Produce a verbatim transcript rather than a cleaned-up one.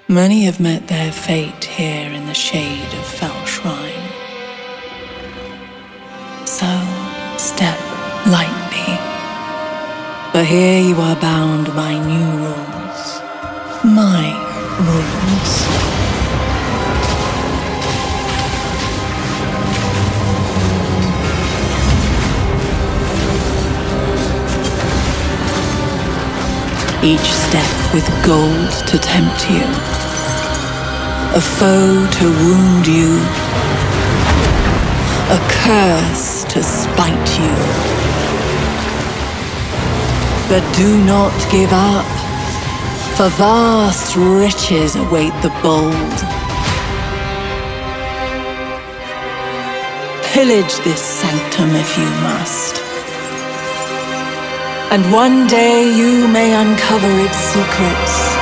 Many have met their fate here in the shade of Fell Shrine. So, step lightly. For here you are bound by new rules. My rules. Each step with gold to tempt you, a foe to wound you, a curse to spite you. But do not give up, for vast riches await the bold. Pillage this sanctum if you must. And one day you may uncover its secrets.